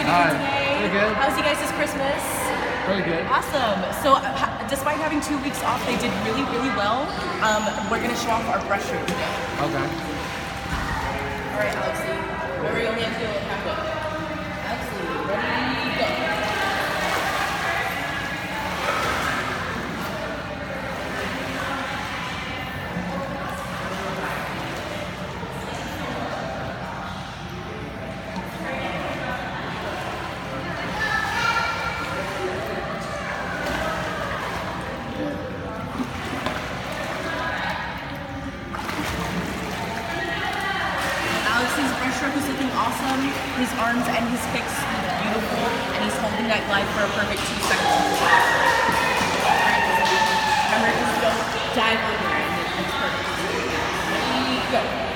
you doing today? Pretty good. How's you guys' Christmas? Pretty good. Awesome. So, despite having 2 weeks off, they did really, really well. We're gonna show off our brush room today. Okay. All right, Alexi. Remember, you only have to go halfway. Alexi, ready, go. Alexi's brush stroke is looking awesome. His arms and his kicks look beautiful, and he's holding that glide for a perfect 2 seconds. Alright, remember, just go dive under it, and it's perfect. Ready, go.